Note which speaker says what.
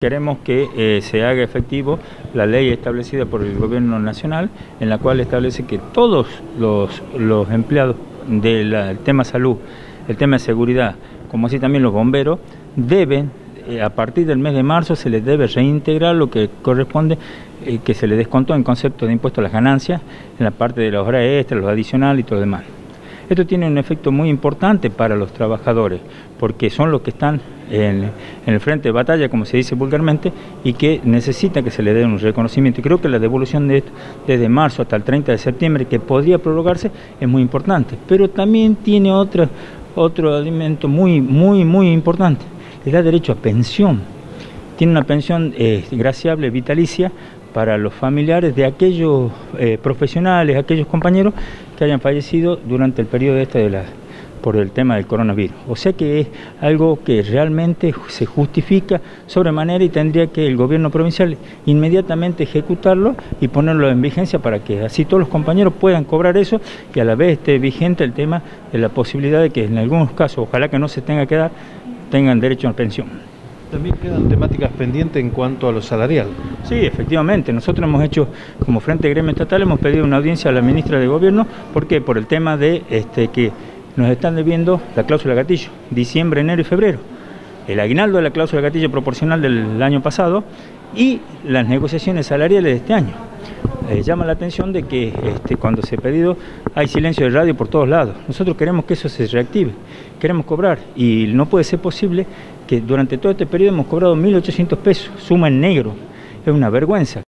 Speaker 1: Queremos que se haga efectivo la ley establecida por el Gobierno Nacional, en la cual establece que todos los empleados del tema salud, el tema de seguridad, como así también los bomberos, deben, a partir del mes de marzo, se les debe reintegrar lo que corresponde, que se les descontó en concepto de impuesto a las ganancias, en la parte de las horas extras, los adicionales y todo lo demás. Esto tiene un efecto muy importante para los trabajadores, porque son los que están en el frente de batalla, como se dice vulgarmente, y que necesitan que se les dé un reconocimiento. Y creo que la devolución de esto, desde marzo hasta el 30 de septiembre, que podría prorrogarse, es muy importante. Pero también tiene otro elemento muy importante. Le da derecho a pensión. Tiene una pensión graciable vitalicia para los familiares de aquellos profesionales, aquellos compañeros que hayan fallecido durante el periodo por el tema del coronavirus. O sea que es algo que realmente se justifica sobremanera y tendría que el gobierno provincial inmediatamente ejecutarlo y ponerlo en vigencia para que así todos los compañeros puedan cobrar eso y a la vez esté vigente el tema de la posibilidad de que en algunos casos, ojalá que no se tenga que dar, tengan derecho a pensión.
Speaker 2: También quedan temáticas pendientes en cuanto a lo salarial.
Speaker 1: Sí, efectivamente. Nosotros hemos hecho, como Frente Gremio Estatal, hemos pedido una audiencia a la ministra de Gobierno. ¿Por qué? Por el tema de que nos están debiendo la cláusula gatillo, diciembre, enero y febrero. El aguinaldo de la cláusula gatillo proporcional del año pasado y las negociaciones salariales de este año. Llama la atención de que cuando se ha pedido hay silencio de radio por todos lados. Nosotros queremos que eso se reactive, queremos cobrar y no puede ser posible que durante todo este periodo hemos cobrado 1.800 pesos, suma en negro, es una vergüenza.